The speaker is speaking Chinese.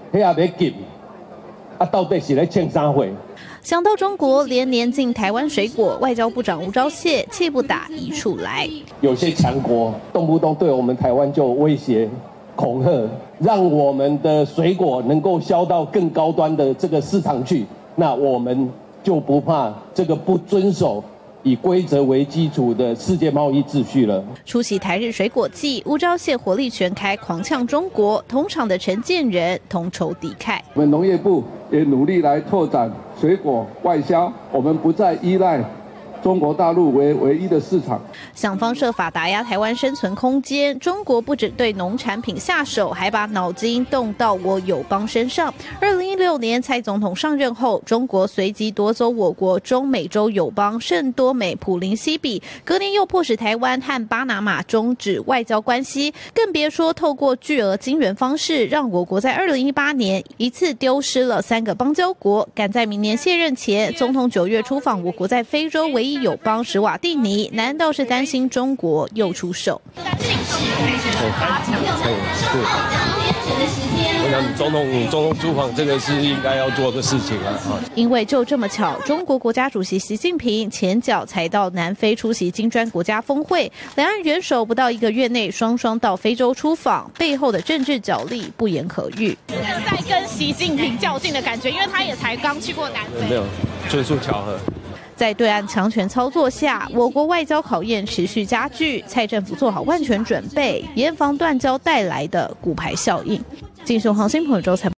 遐要紧，到底是咧欠啥货？ 想到中国连年进台湾水果，外交部长吴钊燮气不打一处来。 有些强国动不动对我们台湾就威胁、恐吓，让我们的水果能够销到更高端的这个市场去，那我们就不怕这个不遵守以规则为基础的世界贸易秩序了。 出席台日水果季，吴钊燮火力全开，狂呛中国。同场的陈建仁同仇敌忾。 我们农业部也努力来拓展水果外销，我们不再依赖中国大陆为唯一的市场， 想方设法打压台湾生存空间。中国不只对农产品下手，还把脑筋动到我友邦身上。2016年蔡总统上任后，中国随即夺走我国中美洲友邦圣多美、普林西比，隔年又迫使台湾和巴拿马终止外交关系，更别说透过巨额金援方式，让我国在2018年一次丢失了3个邦交国。赶在明年卸任前，总统9月出访我国在非洲唯一友邦史瓦蒂尼，难道是担心中国又出手？ 我想总统出访这个是应该要做的事情啊。 因为就这么巧，中国国家主席习近平前脚才到南非出席金砖国家峰会，两岸元首不到1个月内双双到非洲出访，背后的政治角力不言可喻。 在跟习近平较劲的感觉，因为他也才刚去过南非。 没有，纯属巧合。 在对岸强权操作下，我国外交考验持续加剧，蔡政府做好万全准备，严防断交带来的骨牌效应。金雄航新朋友周才。